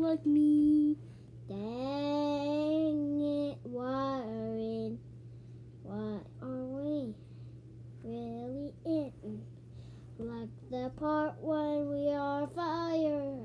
like me. Dang it, what are we really in? Like the part when we are fire.